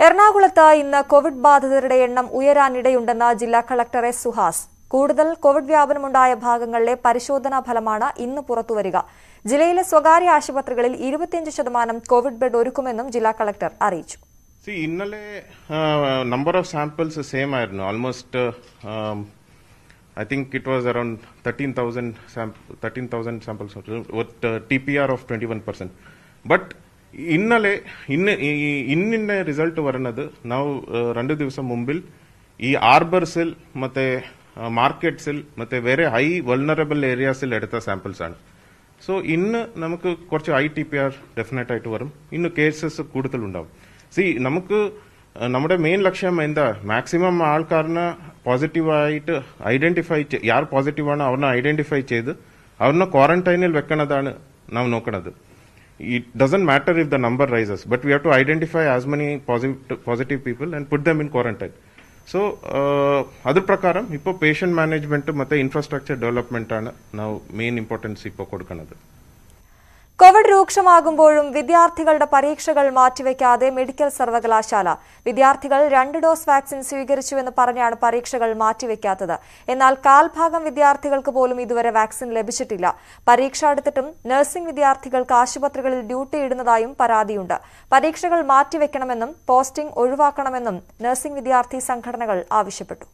Ernakulam ഇന്ന് Covid ബാധിതരുടെ എണ്ണം ഉയരാനിടയുണ്ടെന്ന് ജില്ലാ കളക്ടർ എസ് സുഹാസ്. കൂടുതൽ കോവിഡ് വ്യാപനമുണ്ടായ ഭാഗങ്ങളിലെ പരിശോധനാ ഫലമാണ് ഇന്ന് പുറത്തുവരിക. ജില്ലയിലെ സ്വകാര്യ ആശുപത്രികളിൽ 25% കോവിഡ് ബെഡ് ഒരുക്കുമെന്നും ജില്ലാ കളക്ടർ അറിയിച്ചു. See, innale number of samples is same ആയിരുന്നു. Almost I think it was around 13,000 samples with TPR of 21%. But ഇന്നിന്റെ റിസൾട്ട് വരുന്നത് ನಾವು 2 ദിവസം മുമ്പിൽ ഈ ആർബർസിൽ ಮತ್ತೆ മാർക്കറ്റ്സിൽ ಮತ್ತೆ വേറെ ഹൈ വൾനറബിൾ ഏരിയാസിൽ എടുത്ത സാമ്പിൾസ് ആണ്. സോ ഇന്ന് നമുക്ക് കുറച്ച് ITPR ഡെഫിനറ്റ് ആയിട്ട് വരും. ഇന്ന് കേസസ് കൂടുതലുണ്ടാവും. നമുക്ക് നമ്മുടെ മെയിൻ ലക്ഷ്യം എന്താ, മാക്സിമം ആൾക്കാരനെ പോസിറ്റീവായിട്ട് ഐഡന്റിഫൈ ಯಾರು പോസിറ്റീവ് ആണ് അവരെ ഐഡന്റിഫൈ ചെയ്ത് അവരെ ക്വാറന്റൈനിൽ വെക്കണതാണ് നാം നോക്കുന്നത്. It doesn't matter if the number rises, but we have to identify as many positive people and put them in quarantine. So, other prakaram, ipo patient management matte infrastructure development ആണ് now main importance ipo കൊടുക്കുന്നത്. Covid രൂക്ഷമാകുമ്പോഴും വിദ്യാർത്ഥികളുടെ പരീക്ഷകൾ മാറ്റിവെക്കാതെ medical സർവകലാശാല വിദ്യാർത്ഥികൾ 2 dose vaccine സ്വീകരിച്ചുവെന്ന് പറഞ്ഞാണ് പരീക്ഷകൾ മാറ്റിവെക്കാത്തത്. എന്നാൽ കാൽഭാഗം വിദ്യാർത്ഥികൾക്ക് പോലും ഇതുവരെ വാക്സിൻ ലഭിച്ചിട്ടില്ല. പരീക്ഷ എടുത്തിട്ടും നഴ്സിംഗ് വിദ്യാർത്ഥികൾക്ക് ആശുപത്രികളിൽ ഡ്യൂട്ടി ഇടുന്നതായും പരാതിയുണ്ട്. പരീക്ഷകൾ മാറ്റിവെക്കണമെന്നും പോസ്റ്റിംഗ് ഒഴിവാക്കണമെന്നും നഴ്സിംഗ് വിദ്യാർത്ഥി സംഘടനകൾ ആവശ്യപ്പെട്ടു.